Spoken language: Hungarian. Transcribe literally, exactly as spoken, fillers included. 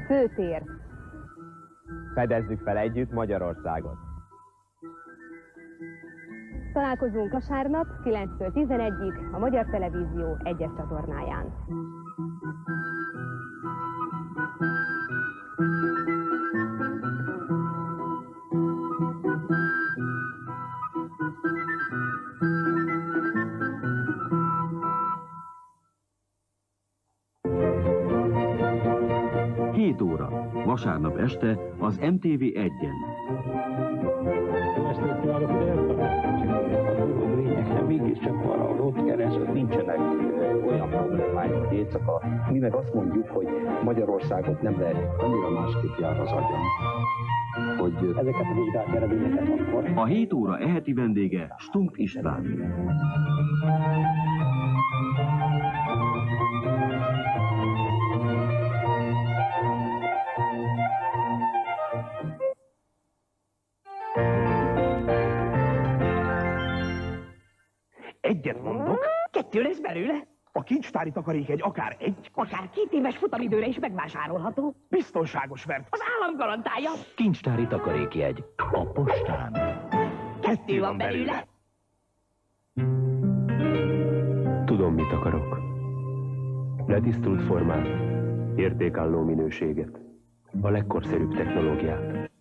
Főtér. Fedezzük fel együtt Magyarországot. Találkozunk vasárnap kilenctől tizenegyig a Magyar Televízió egyes csatornáján. hét óra, vasárnap este az em té vé egyen. Mégiscsak valahol ott keresztül nincsenek olyan problémáink, hogy éjszaka. Mi meg azt mondjuk, hogy Magyarországot nem lehet, annyira másképp jár az agyam, hogy ezeket a vizsgált eredményeket akkor. A hét óra eheti vendége Stumpf István. Egyet mondok. Kettő lesz belőle. A kincstári takarék egy akár egy, Akár két éves futamidőre is megvásárolható. biztonságos vert. Az állam garantálja. Kincstári takarékjegy. A postán. Kettő van belőle. Tudom, mit akarok. Letisztult formát, értékálló minőséget, a legkorszerűbb technológiát.